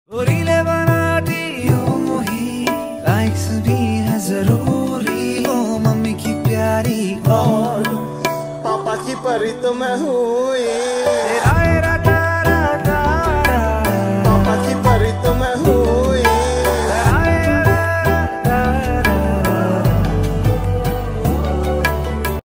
Relay बनाती हूँ ही, likes भी है जरूरी, ओ मम्मी की प्यारी और पापा की परी तो मैं हूँ ही।